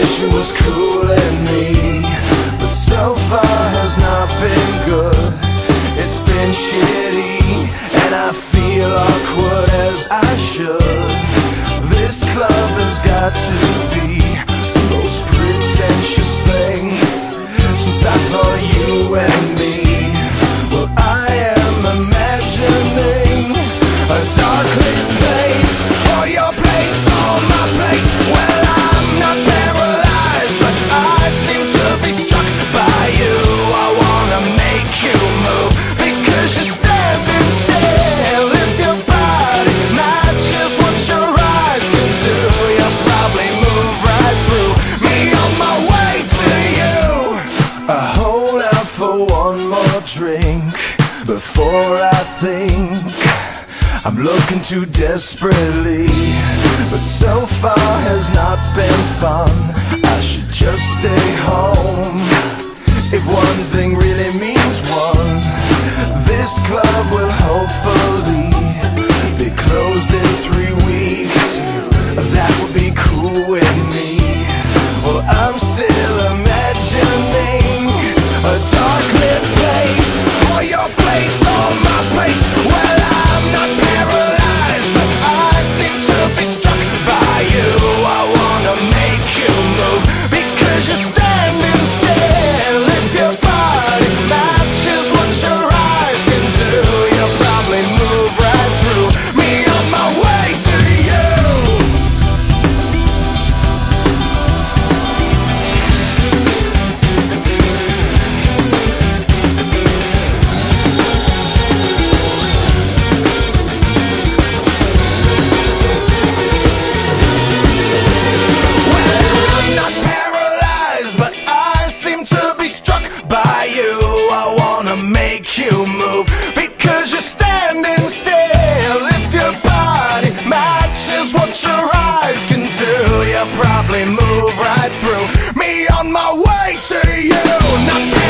wish it was cooling me, but so far has not been good. It's been shitty, and I feel awkward as I should. This club has got to be the most pretentious thing since I thought you and me. Well, I am imagining a dark lit place, or your place, or my place. Well, I'm not paralyzed, but I seem to be struck by you. I wanna make you move, because you're standing still. If your body matches what your eyes can do, you'll probably move right through me on my way to you. I hold out for one more drink before I think I'm looking too desperately, but so far has not been fun. I should just stay home. If one thing really means one, this club will hopefully be closed in 3 weeks. That would be cool with me. Well, I'm still imagining a dark lit place, or your place, or my place. Well, I'm not paralyzed, but I seem to be struck by you. I wanna make you move, because you're standing still. If your body matches what your eyes can do, you'll probably move right through me on my way to you. I wanna make you move, because you're standing still. If your body matches what your eyes can do, you'll probably move right through me on my way to you. Not